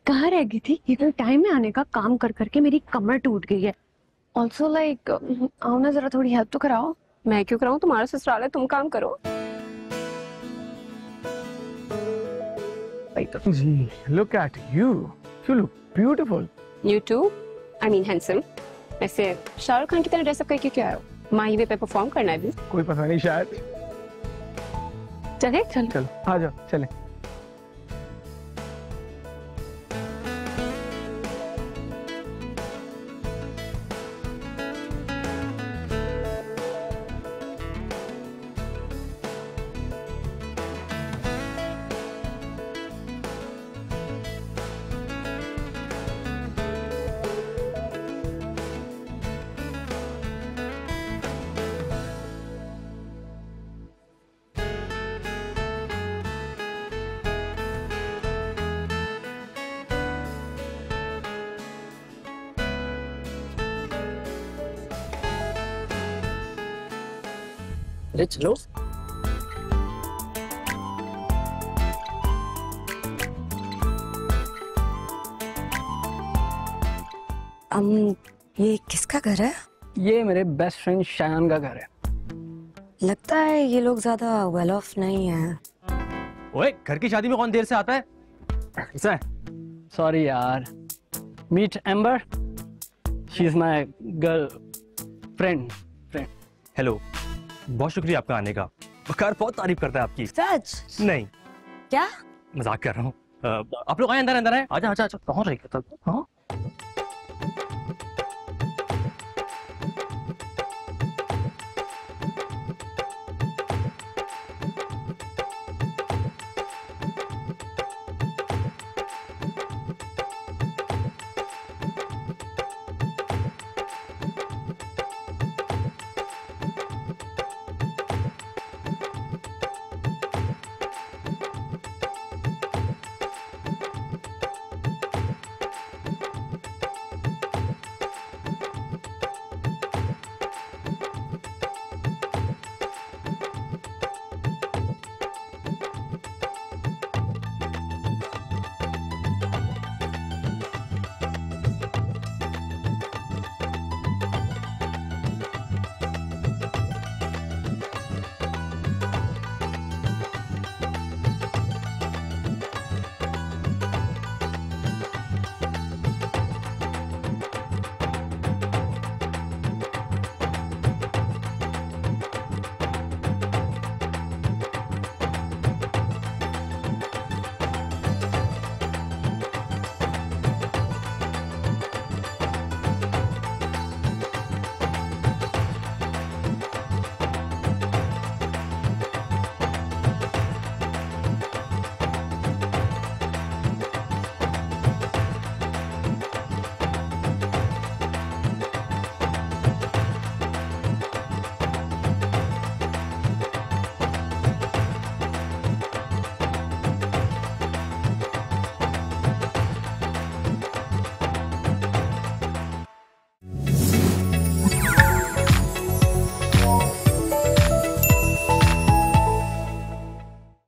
कहाँ रह गई थी? इतना टाइम में आने का, काम कर करके मेरी कमर टूट गई है। ऑल्सो लाइक आओ ना, जरा थोड़ी हेल्प तो कराओ। मैं क्यों कराऊं? तुम्हारा ससुराल है, तुम काम करो। जी, look at you. You look beautiful. You too? I mean handsome. वैसे शाहरुख खान की तरह ड्रेसअप करके क्यों आए हो? माही वे पे परफॉर्म करना है भी? कोई पता नहीं, शायद। चले चल। चलो आ जाओ, चले। अरे चलो। ये किसका घर है? ये मेरे बेस्ट फ्रेंड शायान का घर है। लगता है ये लोग ज्यादा वेल ऑफ नहीं है। ओए, घर की शादी में कौन देर से आता है? ऐसा है? सॉरी यार। Meet Amber, she is my girlfriend. Hello, बहुत शुक्रिया आपका आने का। बकार बहुत तारीफ करता है आपकी। सच? नहीं, क्या? मजाक कर रहा हूँ। आप लोग आए, अंदर अंदर आए। आजा आजा आजा। कहाँ रह गया था? हाँ